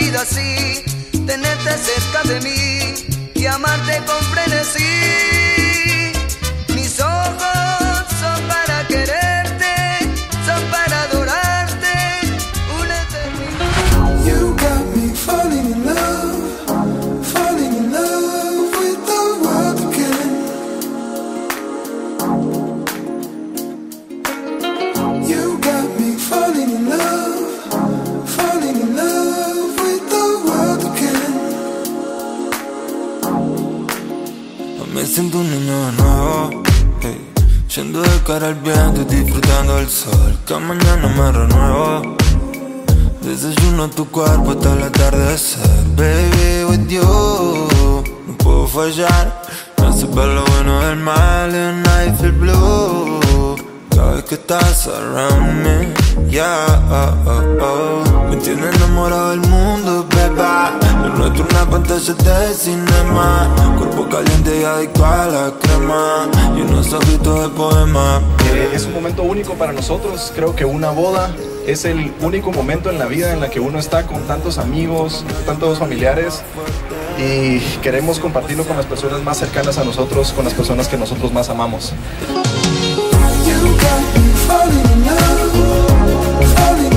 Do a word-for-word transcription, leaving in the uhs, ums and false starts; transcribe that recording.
vida así, tenerte cerca de mí y amarte con frenesí. Mis ojos son para quererte, son para adorarte, una eternidad. You got me falling in love, falling in love with the world again. You got me falling in love, falling in love with the world again. Me siento un niño de nuevo, hey, yendo de cara al viento y disfrutando del sol. Que mañana me renuevo. Desayuno tu cuerpo hasta el atardecer. Baby, with you no puedo fallar. Me hace ver lo bueno del mal and I feel blue. Cada vez que estás around me, yeah, oh, oh, oh. Me tiene enamorado del mundo, beba. Lo nuestro una pantalla de cinema. Cuerpo caliente y adicto a la crema. Y unos ojitos de poema. Eh, es un momento único para nosotros. Creo que una boda es el único momento en la vida en la que uno está con tantos amigos, tantos familiares. Y queremos compartirlo con las personas más cercanas a nosotros, con las personas que nosotros más amamos. You got me falling in love, falling